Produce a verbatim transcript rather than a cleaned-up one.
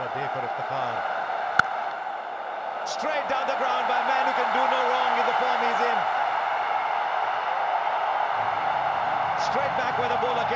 a day for Iftikhar. Straight down the ground by a man who can do no wrong in the form he's in. Straight back where the bowler